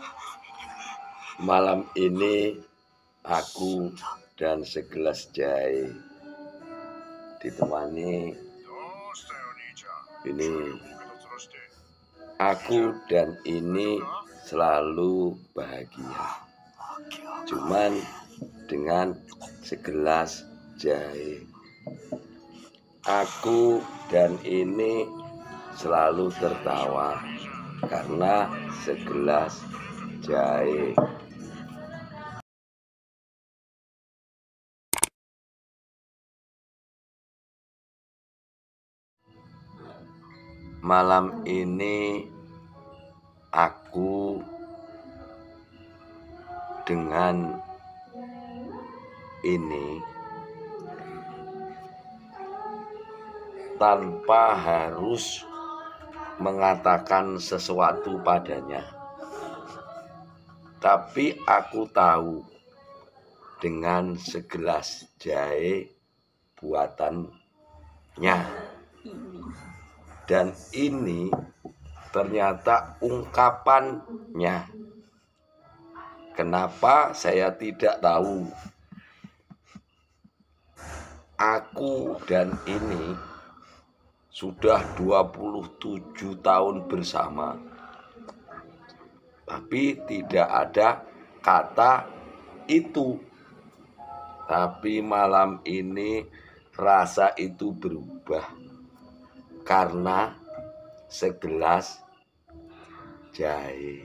Malam ini aku dan segelas jahe ditemani ini. Aku dan ini selalu bahagia, cuman dengan segelas jahe. Aku dan ini selalu tertawa karena segelas jahe. Malam ini aku dengan ini tanpa harus mengatakan sesuatu padanya, tapi aku tahu dengan segelas jahe buatannya, dan ini ternyata ungkapannya. Kenapa saya tidak tahu? Aku dan ini sudah 27 tahun bersama, tapi tidak ada kata itu. Tapi malam ini rasa itu berubah karena segelas jahe.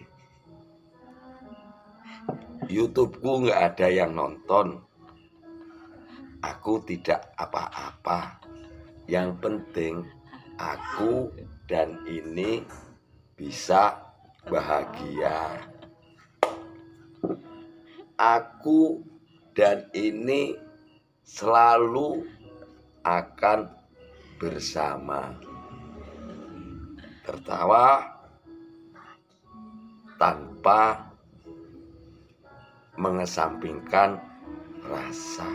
YouTubeku nggak ada yang nonton, aku tidak apa-apa. Yang penting aku dan ini bisa bahagia. Aku dan ini selalu akan bersama, tertawa tanpa mengesampingkan rasa.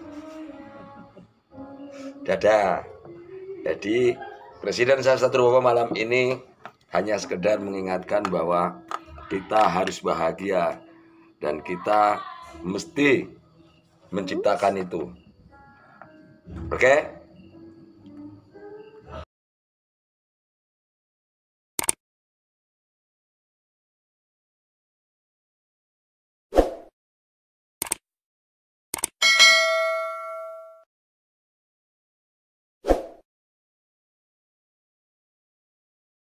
Dadah. Jadi Presiden Sastrowo malam ini hanya sekedar mengingatkan bahwa kita harus bahagia dan kita mesti menciptakan itu. Oke?